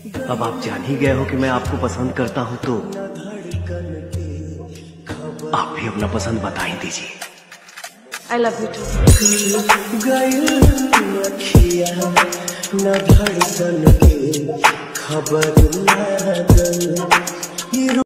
अब आप जान ही गए हो कि मैं आपको पसंद करता हूं, तो आप भी अपना पसंद बता ही दीजिए। I love you two.